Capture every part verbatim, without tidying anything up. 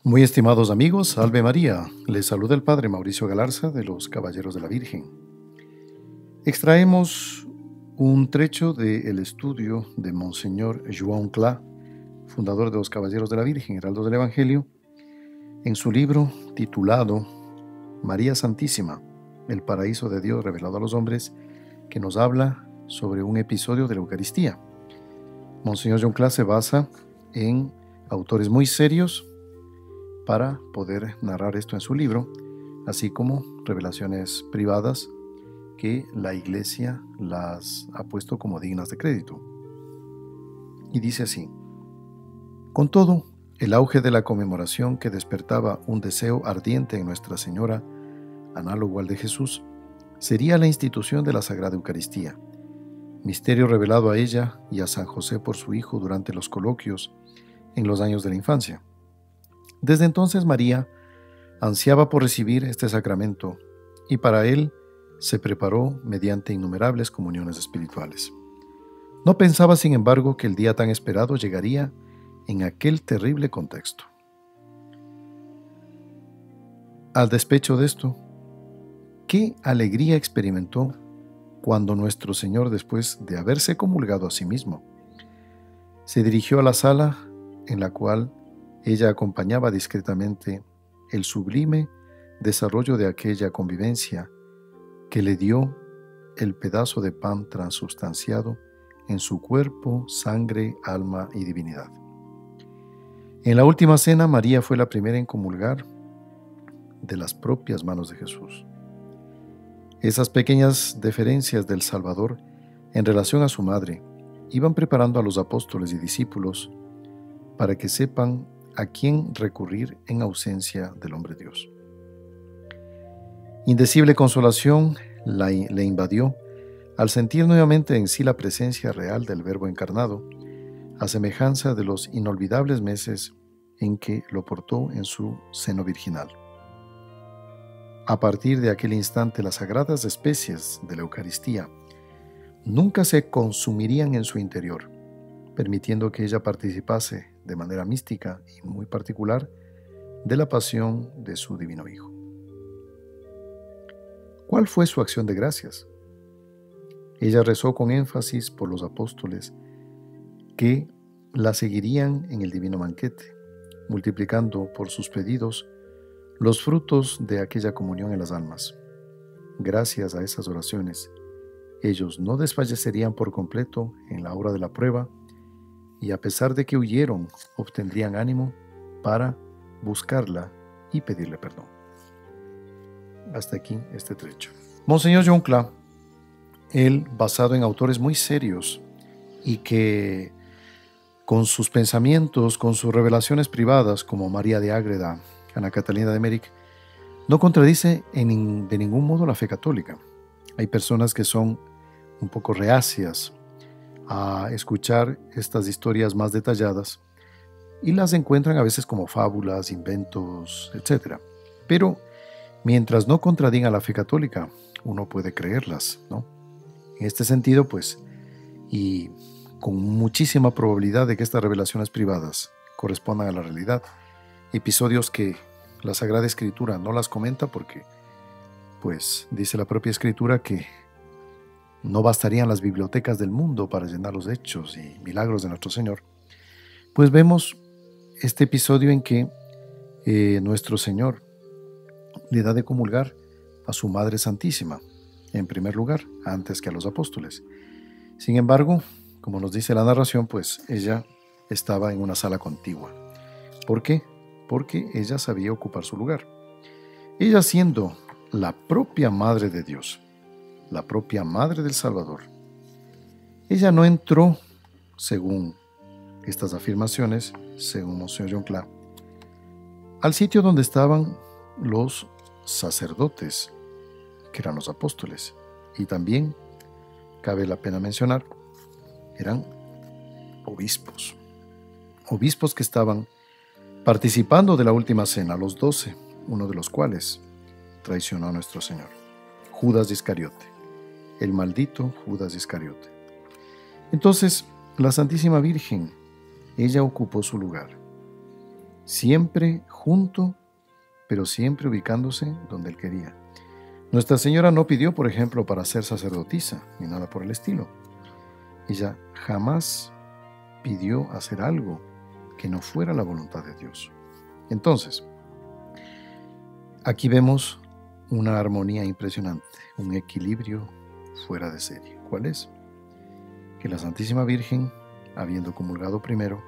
Muy estimados amigos, Salve María, les saluda el Padre Mauricio Galarza de los Caballeros de la Virgen. Extraemos un trecho del estudio de Monseñor Joan Cla, fundador de los Caballeros de la Virgen, Heraldo del Evangelio, en su libro titulado María Santísima, el paraíso de Dios revelado a los hombres, que nos habla sobre un episodio de la Eucaristía. Monseñor Joan Cla se basa en autores muy serios para poder narrar esto en su libro, así como revelaciones privadas que la Iglesia las ha puesto como dignas de crédito. Y dice así: con todo, el auge de la conmemoración que despertaba un deseo ardiente en Nuestra Señora, análogo al de Jesús, sería la institución de la Sagrada Eucaristía, misterio revelado a ella y a San José por su hijo durante los coloquios en los años de la infancia. Desde entonces María ansiaba por recibir este sacramento y para él se preparó mediante innumerables comuniones espirituales. No pensaba, sin embargo, que el día tan esperado llegaría en aquel terrible contexto. Al despecho de esto, ¿qué alegría experimentó cuando nuestro Señor, después de haberse comulgado a sí mismo, se dirigió a la sala en la cual ella acompañaba discretamente el sublime desarrollo de aquella convivencia que le dio el pedazo de pan transubstanciado en su cuerpo, sangre, alma y divinidad? En la última cena, María fue la primera en comulgar de las propias manos de Jesús. Esas pequeñas deferencias del Salvador en relación a su madre iban preparando a los apóstoles y discípulos para que sepan a quién recurrir en ausencia del hombre Dios. Indecible consolación la, le invadió al sentir nuevamente en sí la presencia real del Verbo encarnado, a semejanza de los inolvidables meses en que lo portó en su seno virginal. A partir de aquel instante, las sagradas especies de la Eucaristía nunca se consumirían en su interior, permitiendo que ella participase de manera mística y muy particular de la pasión de su divino Hijo. ¿Cuál fue su acción de gracias? Ella rezó con énfasis por los apóstoles que la seguirían en el divino banquete, multiplicando por sus pedidos los frutos de aquella comunión en las almas. Gracias a esas oraciones, ellos no desfallecerían por completo en la hora de la prueba, y a pesar de que huyeron, obtendrían ánimo para buscarla y pedirle perdón. Hasta aquí este trecho. Monseñor Joan Cla, él basado en autores muy serios y que con sus pensamientos, con sus revelaciones privadas, como María de Ágreda, Ana Catalina de Méric, no contradice en, de ningún modo la fe católica. Hay personas que son un poco reacias a escuchar estas historias más detalladas y las encuentran a veces como fábulas, inventos, etcétera. Pero mientras no contradigan la fe católica, uno puede creerlas, ¿no? En este sentido, pues, y con muchísima probabilidad de que estas revelaciones privadas correspondan a la realidad, episodios que la Sagrada Escritura no las comenta porque, pues, dice la propia Escritura que no bastarían las bibliotecas del mundo para llenar los hechos y milagros de nuestro Señor. Pues vemos este episodio en que eh, nuestro Señor le da de comulgar a su Madre Santísima, en primer lugar, antes que a los apóstoles. Sin embargo, como nos dice la narración, pues ella estaba en una sala contigua. ¿Por qué? Porque ella sabía ocupar su lugar. Ella, siendo la propia Madre de Dios, la propia Madre del Salvador, ella no entró, según estas afirmaciones, según Monseñor Joan Cla, al sitio donde estaban los sacerdotes, que eran los apóstoles, y también, cabe la pena mencionar, eran obispos, obispos que estaban participando de la última cena, los doce, uno de los cuales traicionó a nuestro Señor, Judas Iscariote, el maldito Judas Iscariote. Entonces, la Santísima Virgen, ella ocupó su lugar. siempre junto, pero siempre ubicándose donde Él quería. Nuestra Señora no pidió, por ejemplo, para ser sacerdotisa, ni nada por el estilo. Ella jamás pidió hacer algo que no fuera la voluntad de Dios. Entonces, aquí vemos una armonía impresionante, un equilibrio fuera de serie. ¿Cuál es? Que la Santísima Virgen, habiendo comulgado primero,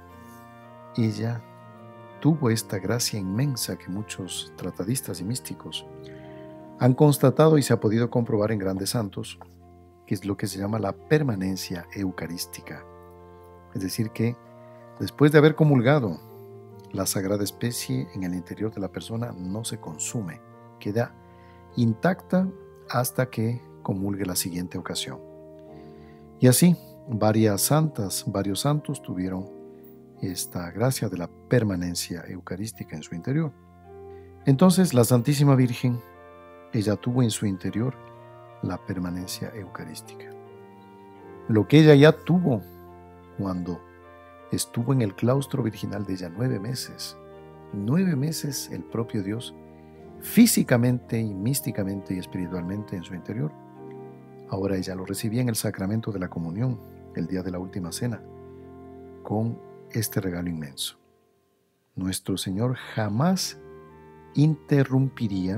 ella tuvo esta gracia inmensa que muchos tratadistas y místicos han constatado y se ha podido comprobar en grandes santos, que es lo que se llama la permanencia eucarística. Es decir, que después de haber comulgado, la sagrada especie en el interior de la persona no se consume, queda intacta hasta que comulgue la siguiente ocasión. Y así, varias santas, varios santos tuvieron esta gracia de la permanencia eucarística en su interior. Entonces, la Santísima Virgen, ella tuvo en su interior la permanencia eucarística. Lo que ella ya tuvo cuando estuvo en el claustro virginal de ella nueve meses, nueve meses el propio Dios, físicamente y místicamente y espiritualmente en su interior. Ahora ella lo recibía en el sacramento de la comunión, el día de la última cena, con este regalo inmenso. Nuestro Señor jamás interrumpiría,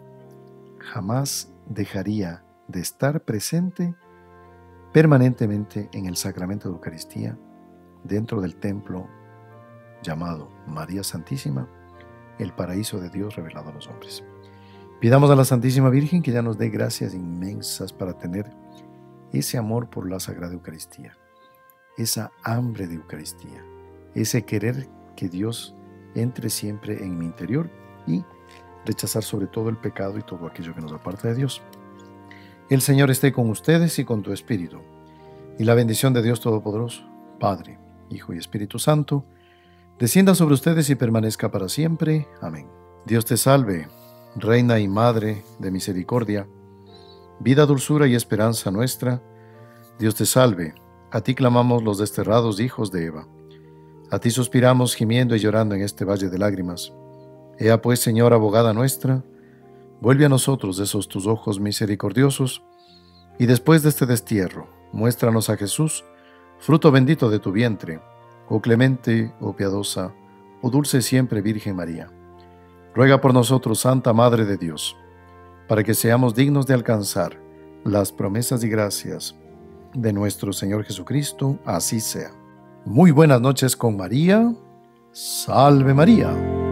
jamás dejaría de estar presente permanentemente en el sacramento de Eucaristía, dentro del templo llamado María Santísima, el paraíso de Dios revelado a los hombres. Pidamos a la Santísima Virgen que ya nos dé gracias inmensas para tener ese amor por la Sagrada Eucaristía, esa hambre de Eucaristía, ese querer que Dios entre siempre en mi interior y rechazar sobre todo el pecado y todo aquello que nos aparta de Dios. El Señor esté con ustedes y con tu espíritu, y la bendición de Dios Todopoderoso, Padre, Hijo y Espíritu Santo, descienda sobre ustedes y permanezca para siempre. Amén. Dios te salve, Reina y Madre de misericordia, vida, dulzura y esperanza nuestra. Dios te salve, a ti clamamos los desterrados hijos de Eva. A ti suspiramos gimiendo y llorando en este valle de lágrimas. Ea pues, Señora abogada nuestra, vuelve a nosotros esos tus ojos misericordiosos, y después de este destierro, muéstranos a Jesús, fruto bendito de tu vientre, oh clemente, oh piadosa, oh dulce siempre Virgen María. Ruega por nosotros, Santa Madre de Dios, para que seamos dignos de alcanzar las promesas y gracias de nuestro Señor Jesucristo, así sea. Muy buenas noches con María. Salve María.